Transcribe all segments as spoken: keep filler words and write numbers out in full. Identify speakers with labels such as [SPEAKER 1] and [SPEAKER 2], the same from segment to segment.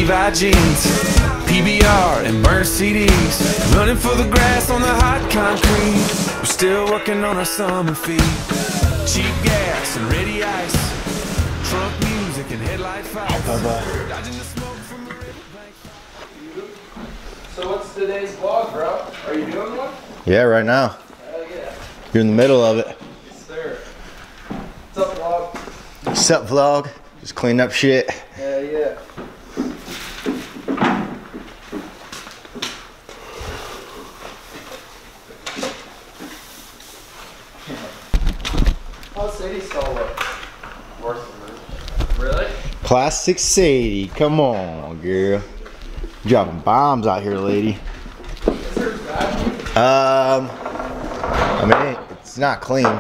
[SPEAKER 1] Levi jeans, P B R and burnt C Ds, running for the grass on the hot concrete. We're still working on our summer feet. Cheap gas and ready ice, trunk music and headlight fights. Dodging the smoke from the riverbank.
[SPEAKER 2] So what's today's vlog, bro? Are you doing one?
[SPEAKER 3] Yeah, right now.
[SPEAKER 2] Hell yeah.
[SPEAKER 3] You're in the middle of it.
[SPEAKER 2] Yes, sir. What's up, vlog?
[SPEAKER 3] What's up, vlog? Just cleaning up shit.
[SPEAKER 2] Hell yeah. How's Sadie still look? Worse than me. Really?
[SPEAKER 3] Plastic Sadie, come on, girl. Dropping bombs out here, lady.
[SPEAKER 2] Is there bad?
[SPEAKER 3] Um, I mean, it's not clean.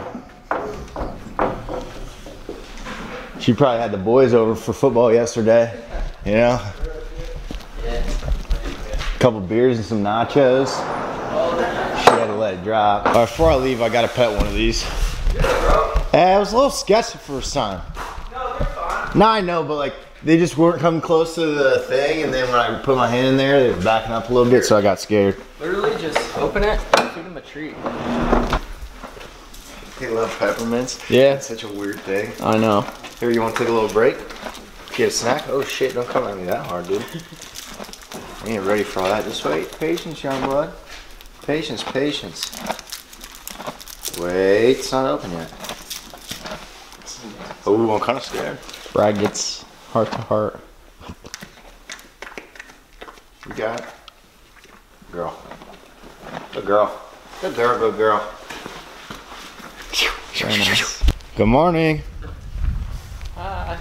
[SPEAKER 3] She probably had the boys over for football yesterday, you know?
[SPEAKER 2] Yeah.
[SPEAKER 3] A couple beers and some nachos. She had to let it drop. All right, before I leave, I gotta pet one of these. Eh, it was a little sketchy first time.
[SPEAKER 2] No, they're fine.
[SPEAKER 3] No, I know, but like, they just weren't coming close to the thing, and then when I put my hand in there, they were backing up a little bit, so I got scared.
[SPEAKER 2] Literally just open it and feed them a treat.
[SPEAKER 3] They love peppermints.
[SPEAKER 2] Yeah.
[SPEAKER 3] It's such a weird thing.
[SPEAKER 2] I know.
[SPEAKER 3] Here, you want to take a little break? Get a snack? Oh shit, don't come at me that hard, dude. I ain't ready for all that. Just wait. Patience, young blood. Patience, patience. Wait, it's not open yet. Oh, I'm kind of scared.
[SPEAKER 2] Brad gets heart to heart.
[SPEAKER 3] You got it? Girl. Good girl. Good girl, good girl.
[SPEAKER 2] Very nice.
[SPEAKER 3] Good morning.
[SPEAKER 2] Hi.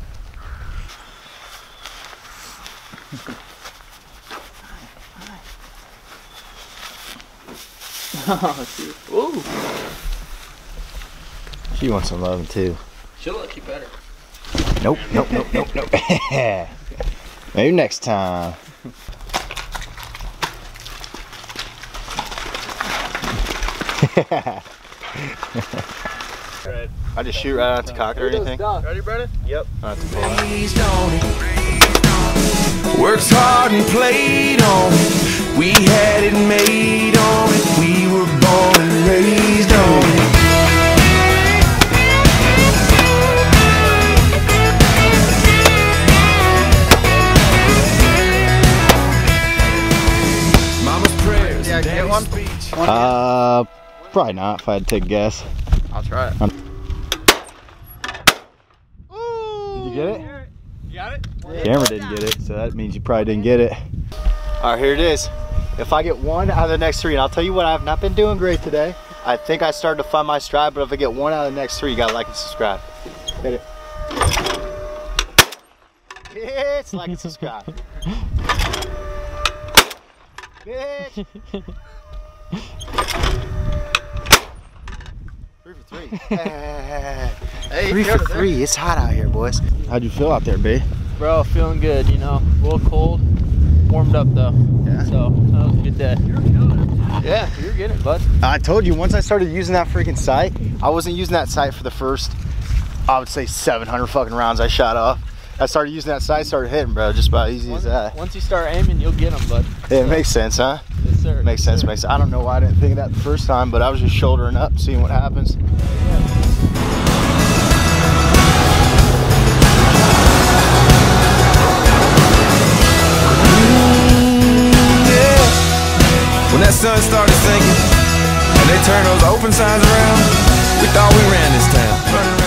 [SPEAKER 2] Oh, shoot. Ooh.
[SPEAKER 3] She wants some loving too.
[SPEAKER 2] She'll like you better.
[SPEAKER 3] Nope, nope, nope, nope, nope. Maybe next time. I just shoot right out the cock or anything.
[SPEAKER 2] Ready, Brennan?
[SPEAKER 3] Yep.
[SPEAKER 1] Raised on it. Works hard and played on it. We had it made on it. We were born and raised on it. Mama's prayers.
[SPEAKER 2] Yeah, get one.
[SPEAKER 1] Speech.
[SPEAKER 3] Uh, probably not if I had to take a guess.
[SPEAKER 2] I'll try it.
[SPEAKER 3] Um, Did you get it?
[SPEAKER 2] You got it?
[SPEAKER 3] Camera didn't get it, so that means you probably didn't get it. All right, here it is. If I get one out of the next three, and I'll tell you what, I have not been doing great today. I think I started to find my stride, but if I get one out of the next three, you gotta like and subscribe. Hit it. It's like and subscribe. Bitch. Three for three.
[SPEAKER 2] Hey,
[SPEAKER 3] Three for three. It's hot out here, boys. How'd you feel out there, B?
[SPEAKER 2] Bro, feeling good, you know. A little cold. Warmed up though. Yeah. So that was a good day. You're killing it. Yeah, you're getting it, bud.
[SPEAKER 3] I told you, once I started using that freaking sight, I wasn't using that sight for the first, I would say seven hundred fucking rounds I shot off. I started using that sight, started hitting, bro, just about easy
[SPEAKER 2] once,
[SPEAKER 3] as that.
[SPEAKER 2] Once you start aiming, you'll get them, bud.
[SPEAKER 3] Yeah, it makes sense, huh?
[SPEAKER 2] Yes, sir.
[SPEAKER 3] Makes sense, makes sense. I don't know why I didn't think of that the first time, but I was just shouldering up, seeing what happens.
[SPEAKER 1] When that sun started sinking and they turned those open signs around, we thought we ran this town.